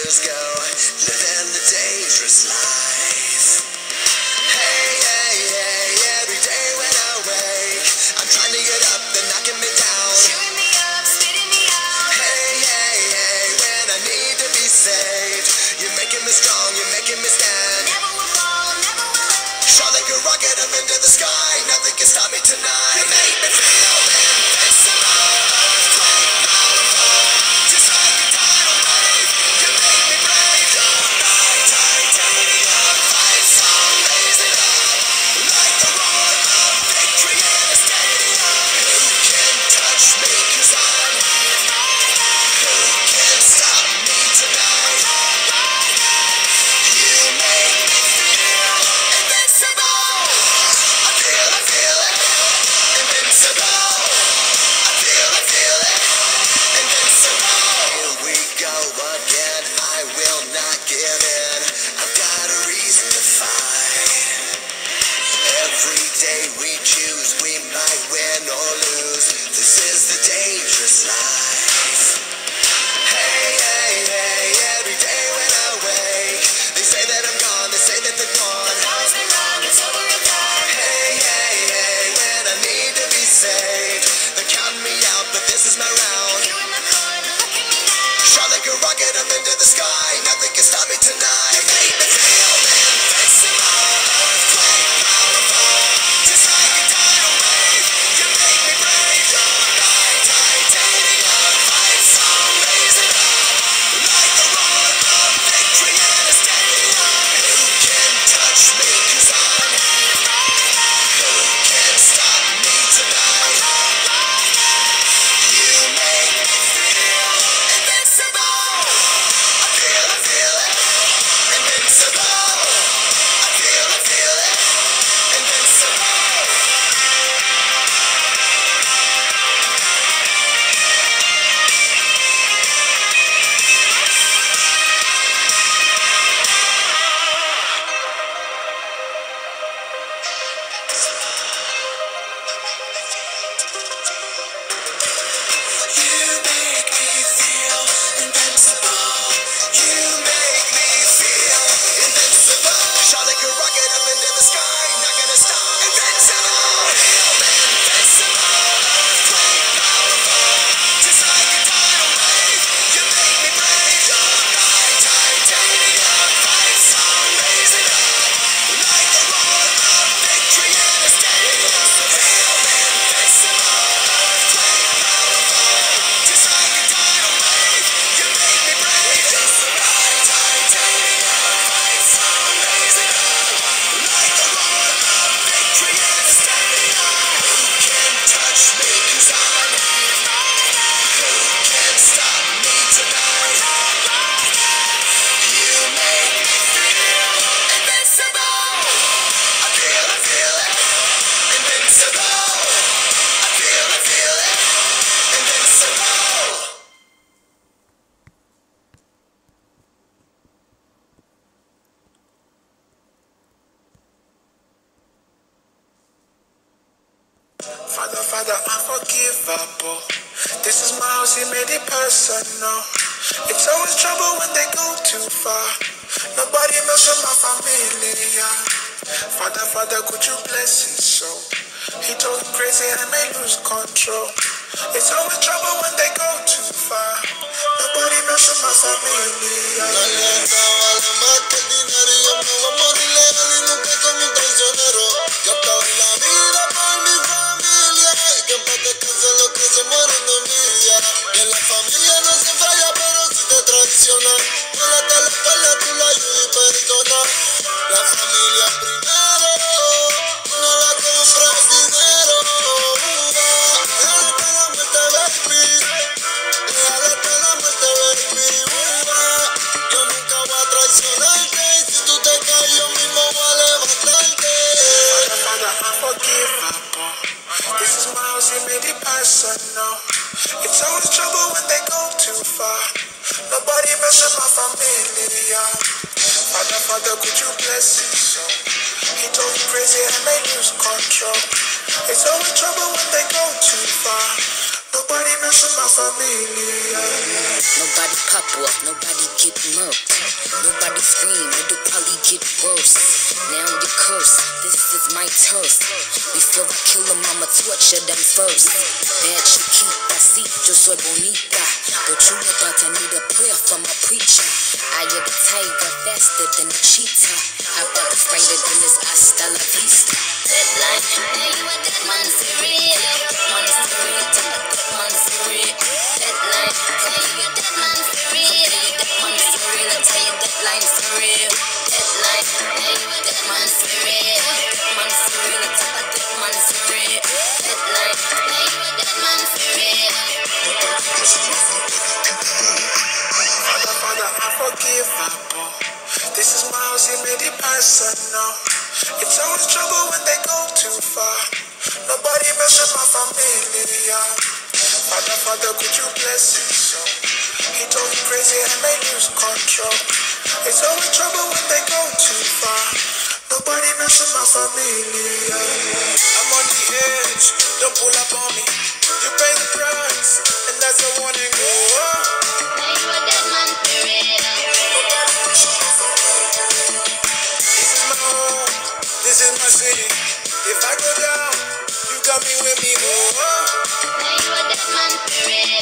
years go, living the dangerous life. Hey, hey, hey, every day when I wake, I'm trying to get up, they're knocking me down. Chewing me up, spitting me out. Hey, hey, hey, when I need to be saved, you're making me strong, you're making me stand. Never will fall, never will end. Shot like a rocket up into the sky, nothing can stop me tonight. You make me feel invincible, earthquake, powerful, just like a tidal wave. You make me brave, you're like titanium, fight song, raise it up, like the roar of victory in a stadium. Who can touch me, 'cause I'm who can stop me tonight? You make me feel invincible. I feel it, invincible. I feel it, invincible. Here we go again, I will not give in. I've got a reason to fight. Every day we choose, we might win or lose. This is the dangerous life. Hey, hey, hey, every day when I wake, they say that I'm gone, they say that they're gone. Always been wrong, it's over and done. Hey, hey, hey, when I need to be saved, they're counting me out, but this is my round. You in my corner, look at me now. Shot like a rocket up into the sky, nothing can stop me tonight. You make me feel invincible, earthquake, powerful, just like a tidal wave. You make me brave, you're like titanium, fight song, raise it up, like the roar of victory in a stadium. Who can touch me, 'cause I'm who can stop me tonight? You make me feel invincible. I feel it, invincible. I feel it, invincible. You make me feel invincible. You make me feel invincible. Shot like a rocket up into the sky, not gonna stop. Invincible, feel invincible, earthquake, powerful, just like a tidal wave. You make me brave, you're like titanium, fight song, raise it up, like the roar of victory in a stadium. Feel invincible, earthquake, powerful, just like a tidal wave. You make me brave, just like titanium, fight song, raise it up, like the roar of victory in a stadium. Who can touch me, 'cause I'm who can stop me tonight? You make me feel invincible. I feel it, invincible. I feel it, invincible. Father, Father, unforgivable. This is my house, he made it personal. It's always trouble when they go too far. Nobody mess with my familia. Father, Father, could you bless his soul? He told him crazy and may lose control. It's always trouble when they go too far. Nobody mess with my familia. Yo estoy la vida por mi familia y que en paz descansen los que se mueren de envidia. Y en la familia no se falla, pero si te traicionan, vuélate la espalda, tú la ayudas y perdona. La familia primero, no la compra el dinero. Déjale hasta la muerte, baby. Déjale hasta la muerte, baby. Yo nunca voy a traicionarte y si tú te caes yo mismo voy a levantarte. Father, unforgivable. This is my house, he made it personal. It's always trouble when they go too far. Nobody mess with my familia. Father, Father, could you bless his soul? He told me crazy and may lose control. It's always trouble when they go too far. Nobody mess with my familia. Nobody pop off, nobody get murked. Nobody scream, it'll probably get worse. Now you curse, this is my turf. Before I kill them, I'ma torture them first. Bad Chiquita, si, yo soy bonita. But you about to need a prayer from a preacher. I am the tiger, faster than a cheetah. I got the spider than this hasta la vista. Deadline, now you a dead man for real. Man is for real, tell a dead man for real. Deadline, now you a dead man for real. You dead man for real, I tell you deadline for real. Deadline, now you a dead man for real. Dead man for real, I tell a dead man for real. Deadline, now you a dead man for real. Father, I forgive my boy. This is my house, he made it personal. It's always trouble when they go too far. Nobody messes my familia. Father, could you bless his soul? He told me crazy and may lose control. It's always trouble when they go too far. Nobody messes my familia. I'm on the edge, don't pull up on me. You pay the price, and that's a warning. Now you a dead man for real. This is my home, this is my city. If I go down, you got me with me. Now you a dead man for real.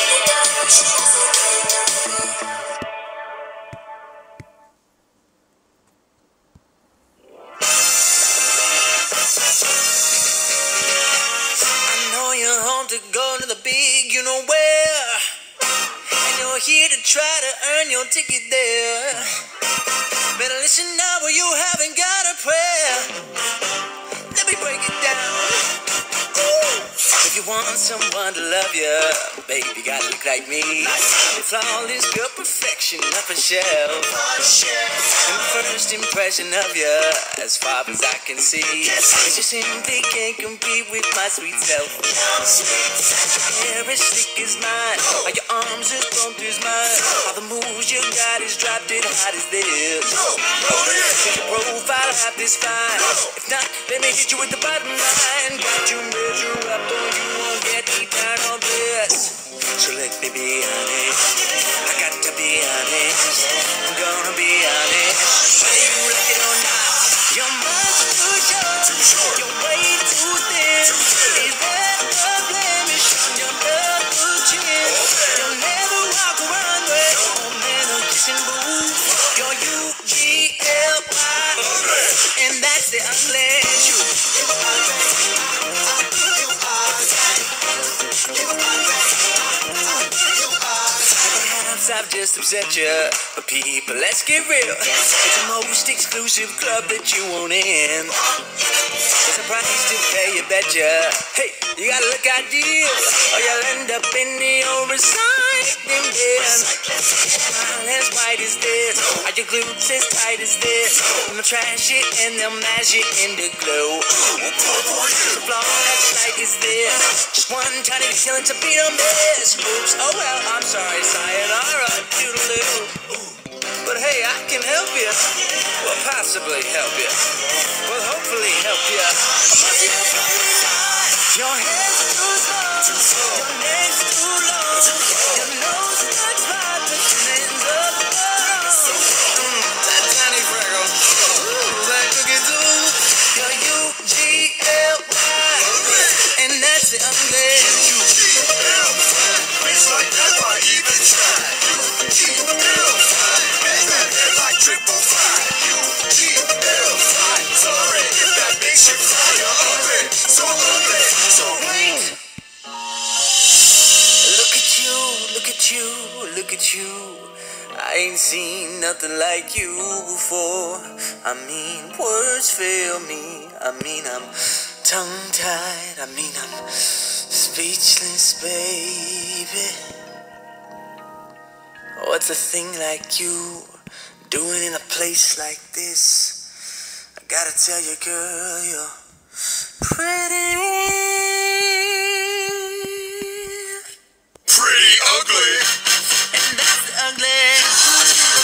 I know you're home to go to the big, you know where. And you're here to try to earn your ticket there. Better listen now or you haven't got a prayer. Let me break it down. If you want someone to love you, baby, you gotta look like me. Flawless, good perfection, up a shelf. And the first impression of you, as far as I can see, is you simply can't compete with my sweet self. Your hair is slick as mine, are your arms as plump as mine. All the moves you got is dropped it hot as this. If your profile half this fine, if not, let me hit you with the bottom line. Got you measure up on you won't get me down on this. So let me be honest, I got to be honest, I'm gonna be honest. Whether you like it or not, you're much too short, you're way too thin. Is that a blemish on your double chin? You'll never walk a runway, home in a kissing booth. You're U-G-L-Y, and that's the ugly truth. I've just upset you, but people, let's get real. It's the most exclusive club that you want in. There's a price to pay, you betcha. Hey, you gotta look ideal, or you'll end up in the oversized bin. Smile as white as this, are your glutes as tight as this? I'ma trash it and they'll mash it into glow. The flaw as slight as this, just one tiny feeling to beat a miss. Oops, oh well, I'm sorry, sayonara. But hey, I can help you. Well, possibly help you. Well, hopefully help you. Your head's too small, your neck's too long, your nose looks right, but your hands up wrong. That tiny freckle, that cookie too. Your U-G-L-Y, and that's the ugly. It's like that, why even try? Triple five, U-G-L-Y. Sorry if that makes you cry. You're ugly, so ugly, so wait. Look at you, look at you, look at you. I ain't seen nothing like you before. I mean, words fail me. I mean, I'm tongue-tied. I mean, I'm speechless, baby. What's a thing like you doing in a place like this? I gotta tell you, girl, you're pretty ugly, and that's ugly.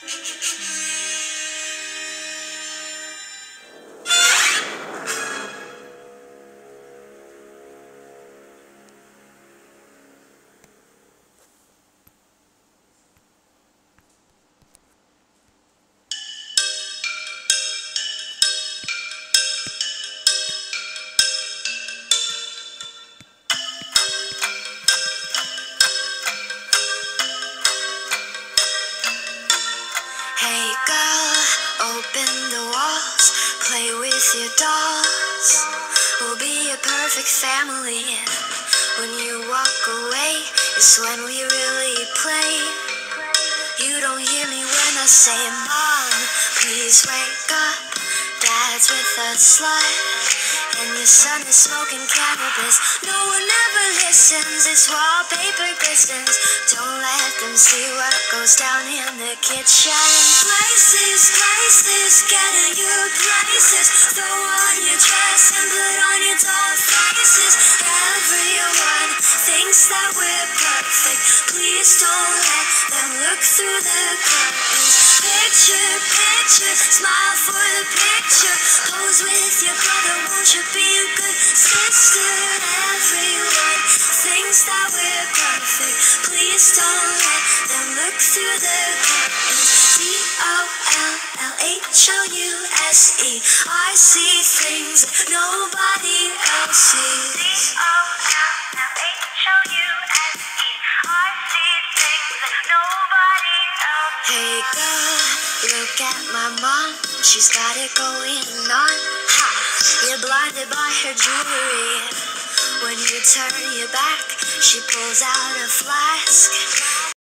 Hey girl, open the walls, play with your dolls. We'll be a perfect family. When you walk away, it's when we really play. You don't hear me when I say, Mom, please wake up. Dad's with a slut, and your son is smoking cannabis. No one ever listens, it's wallpaper distance. Don't let them see what goes down in the kitchen. Places, getting you places. Throw on your dress and put on your doll faces. Everyone thinks that we're perfect. Please don't let them look through the curtains. Picture, smile for the picture. Pose with your brother, won't you be a good sister? Everyone thinks that we're perfect. Please don't let them look through the curtains. DOLLHOUSE. I see things that nobody else sees. Hey girl, look at my mom, she's got it going on. Ha! You're blinded by her jewelry. When you turn your back, she pulls out a flask